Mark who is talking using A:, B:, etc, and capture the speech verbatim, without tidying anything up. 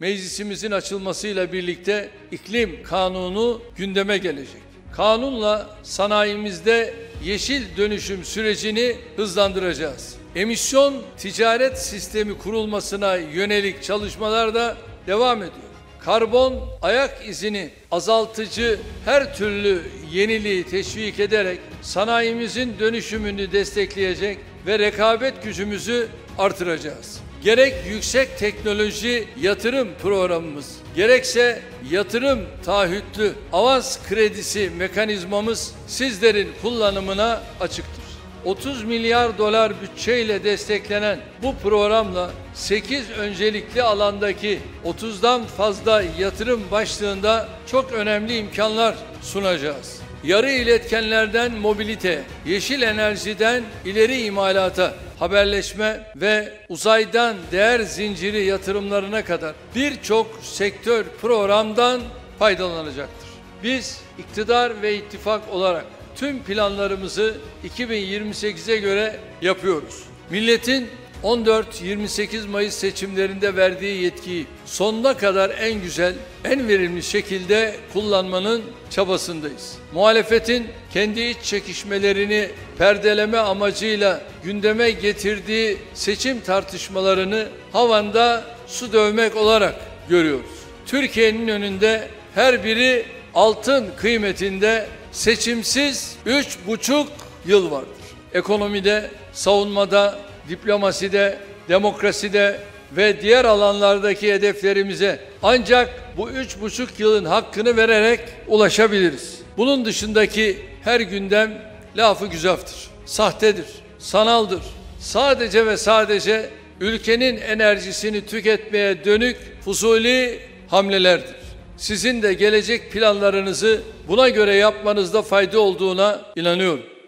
A: meclisimizin açılmasıyla birlikte iklim kanunu gündeme gelecek. Kanunla sanayimizde yeşil dönüşüm sürecini hızlandıracağız. Emisyon ticaret sistemi kurulmasına yönelik çalışmalar da devam ediyor. Karbon ayak izini azaltıcı her türlü yeniliği teşvik ederek sanayimizin dönüşümünü destekleyecek ve rekabet gücümüzü artıracağız. Gerek yüksek teknoloji yatırım programımız, gerekse yatırım taahhütlü avans kredisi mekanizmamız sizlerin kullanımına açıktır. otuz milyar dolar bütçeyle desteklenen bu programla sekiz öncelikli alandaki otuzdan fazla yatırım başlığında çok önemli imkanlar sunacağız. Yarı iletkenlerden mobilite, yeşil enerjiden ileri imalata, haberleşme ve uzaydan değer zinciri yatırımlarına kadar birçok sektör programdan faydalanacaktır. Biz iktidar ve ittifak olarak tüm planlarımızı iki bin yirmi sekize göre yapıyoruz. Milletin on dört yirmi sekiz Mayıs seçimlerinde verdiği yetkiyi sonuna kadar en güzel, en verimli şekilde kullanmanın çabasındayız. Muhalefetin kendi iç çekişmelerini perdeleme amacıyla gündeme getirdiği seçim tartışmalarını havanda su dövmek olarak görüyoruz. Türkiye'nin önünde her biri altın kıymetinde seçimsiz üç buçuk yıl vardır. Ekonomide, savunmada, diplomaside, demokraside ve diğer alanlardaki hedeflerimize ancak bu üç buçuk yılın hakkını vererek ulaşabiliriz. Bunun dışındaki her gündem lafı güzaftır, sahtedir, sanaldır. Sadece ve sadece ülkenin enerjisini tüketmeye dönük fuzuli hamlelerdir. Sizin de gelecek planlarınızı buna göre yapmanızda fayda olduğuna inanıyorum.